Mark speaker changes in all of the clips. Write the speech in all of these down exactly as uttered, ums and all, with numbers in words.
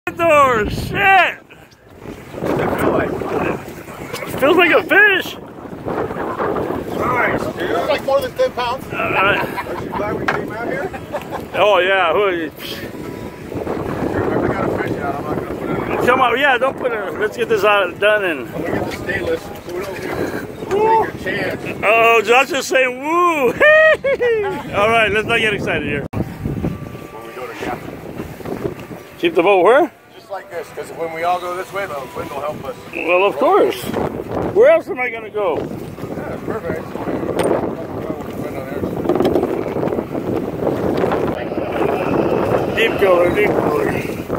Speaker 1: Matador, shit!
Speaker 2: What's it feel like?
Speaker 1: It feels like a fish.
Speaker 2: Nice, dude.
Speaker 3: It's like more than ten pounds.
Speaker 1: Uh,
Speaker 2: Aren't you glad we came out here?
Speaker 1: oh yeah. Who-
Speaker 2: If I got a fish out, I'm not gonna put it in.
Speaker 1: Come on, yeah. Don't put it. Let's get this out done and.
Speaker 2: I'm gonna get the stainless so we don't take a chance.
Speaker 1: Oh, Josh is saying woo! All right, let's not get excited here.
Speaker 2: When we go to captain.
Speaker 1: Keep the boat where?
Speaker 2: Just like this, because when we all go this way, the wind will help us.
Speaker 1: Well, of course. Where else am I gonna go?
Speaker 2: Yeah, perfect.
Speaker 1: Deep color, deep color.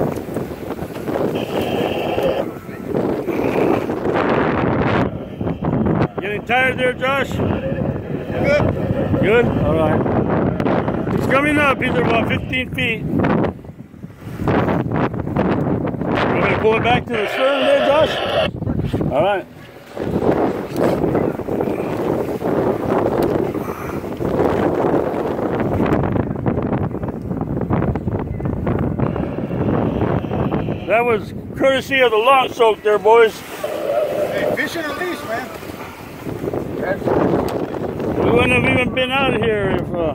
Speaker 1: Getting tired there, Josh?
Speaker 2: Good.
Speaker 1: Good? All right. He's coming up. He's about fifteen feet. You want me to pull it back to the stern there, Josh? All right. That was courtesy of the long soak there, boys.
Speaker 2: Hey, fish in a leash, man.
Speaker 1: We wouldn't have even been out here if... Uh...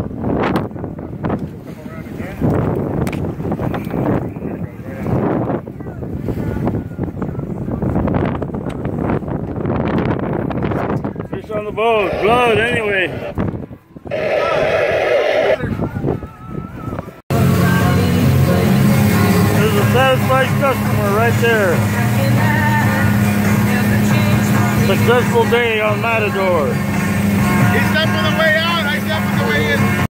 Speaker 1: Fish on the boat, blood anyway. There's a satisfied customer right there. Successful day on Matador.
Speaker 2: He stepped on the way out, I stepped on the way in.